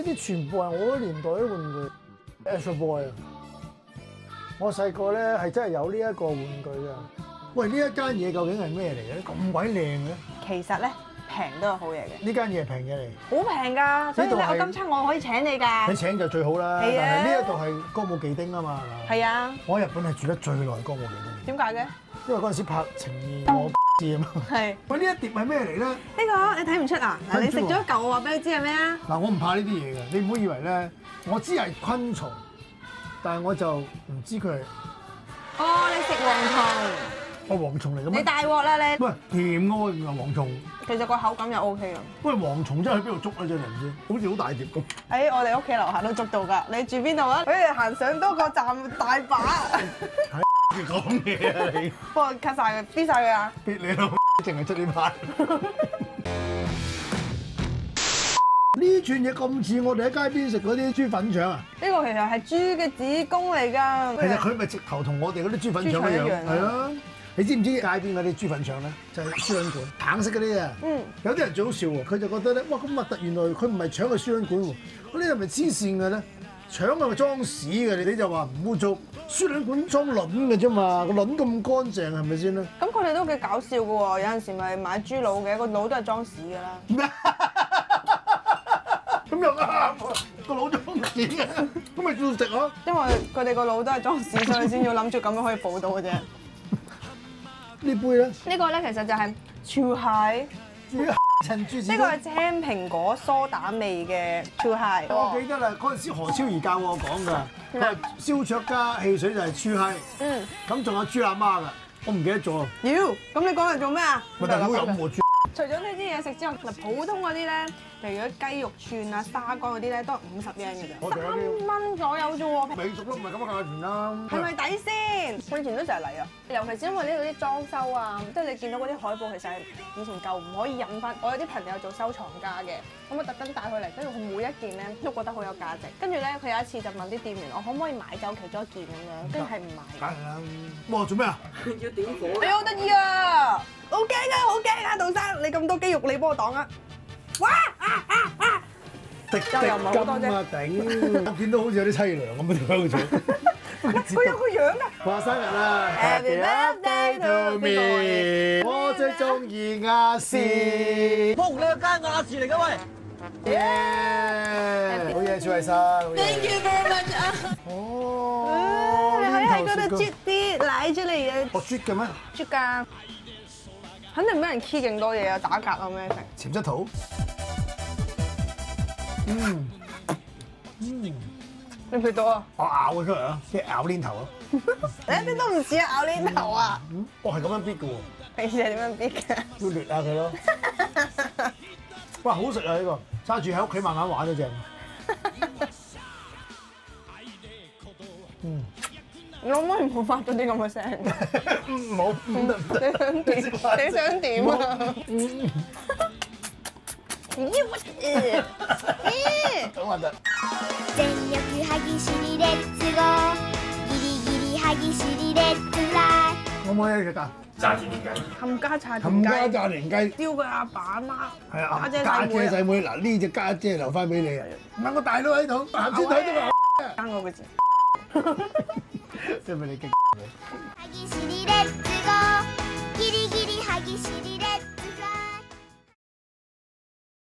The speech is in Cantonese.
啲全部係我嗰年代啲玩具。Astro Boy 啊！我細個咧係真係有呢一個玩具㗎。喂，呢一間嘢究竟係咩嚟嘅？咁鬼靚嘅！ 其實咧平都係好嘢嘅。 呢間嘢係平嘢嚟。 好平㗎，所以你有今餐我可以請你㗎。 你請就最好啦。 係啊。 但係呢一度係歌舞伎町啊嘛，係嘛？ 係啊。 我喺日本係住得最耐歌舞伎町。 點解嘅？ 因為嗰陣時拍《情義我知》啊嘛。係。喂，呢一碟係咩嚟咧？ 呢個你睇唔出啊？嗱，你食咗一嚿，我話俾你知係咩啊？ 嗱，我唔怕呢啲嘢嘅，你唔好以為咧，我知係昆蟲，但係我就唔知佢係。 哦，你食蝗蟲。 哦，蝗蟲嚟嘅咩？ 你大鑊啦你！ 喂，甜嘅喎，原來蝗蟲。 其實個口感又 OK 㗎。喂， 蝗蟲真係喺邊度捉啊？真係唔知，好似好大碟咁。 喺我哋屋企樓下都捉到㗎。你住邊度啊？佢哋行上多個站大把。 係講嘢啊你！ 幫我 cut 曬佢，搣曬佢啊！ 搣你老，淨係出呢排。呢串嘢咁似我哋喺街邊食嗰啲豬粉腸啊！ 呢個其實係豬嘅子宮嚟㗎。 其實佢咪直頭同我哋嗰啲豬粉腸一樣。係啊！你知唔知街邊嗰啲豬粉腸咧，就係輸卵管，橙色嗰啲啊。有啲人最好笑喎，佢就覺得咧，哇咁核突，原來佢唔係腸嘅輸卵管喎，嗰啲係咪黐線嘅咧？腸係咪裝屎嘅？你就話唔污糟，輸卵管裝卵嘅啫嘛，個卵咁乾淨係咪先咧？ 咁佢哋都幾搞笑嘅喎，有陣時咪買豬腦嘅，個腦都係裝屎㗎啦。 咁又啱喎，個腦裝屎嘅，咁咪照食咯。因為佢哋個腦都係裝屎，所以先要諗住咁樣可以補到嘅啫。 呢杯咧？ 呢個咧其實就係超蟹。 陳豬子。 呢個係青蘋果蘇打味嘅超蟹。 我記得啦，嗰陣時何超儀教我講㗎，佢話燒灼加汽水就係超蟹。咁仲有豬阿媽㗎，我唔記得咗。 妖，咁你講嚟做咩啊？ 咪大佬飲喎豬。除咗呢啲嘢食之外，嗱普通嗰啲咧，譬如嗰雞肉串啊、沙乾嗰啲咧，都係50 yen 嘅啫，3蚊左右啫喎。 美熟都唔係咁嘅價錢啦。 係咪抵先？我以前都成日嚟啊，尤其是因為呢度啲裝修啊，即係你見到嗰啲海報，其實係以前舊唔可以印翻。我有啲朋友做收藏家嘅，咁我特登帶佢嚟，跟住佢每一件咧都覺得好有價值。跟住咧，佢有一次就問啲店員，我可唔可以買走其中一件咁樣？跟住係唔買。梗係啦。哇！做咩啊？要點火？你好得意啊！好驚啊！好驚啊！杜生，你咁多肌肉，你幫我擋啊！哇！滴金啊頂！我見到好似有啲凄涼咁樣條香腸。佢有個樣㗎。話生日啦 ！Happy birthday to me！我最中意亞視。撲你個街亞視嚟㗎喂！耶！好嘢，朱慧生。Thank you very much 啊！哦，你可以喺嗰度啜啲奶出嚟嘅。我啜嘅咩？啜㗎。肯定俾人 key 勁多嘢啊！打格啊咩成？潛質圖。你唔到啊？我咬佢出嚟啊！即係咬鏈頭啊！你一啲都唔似啊咬鏈頭啊！我係咁樣搣嘅喎。平時係點樣搣嘅？要掠下佢咯。哇！好食啊呢個，揸住喺屋企慢慢玩都正。你可唔可以唔好發咗啲咁嘅聲？唔好，唔得。你想點？你想點啊？好核突。全力歯ぎしりレッツゴー，ギリギリ歯ぎしりレッツライ。可唔可以食㗎？炸田連雞。冚家炸田雞。冚家炸田雞。雕佢阿爸阿媽。係啊，家姐細妹嗱，呢隻家姐留翻俾你啊！問個大佬喺度，鹹先睇到個。爭我個字。即係俾你激。歯ぎしりレッツゴー，ギリギリ歯ぎしりレッツ。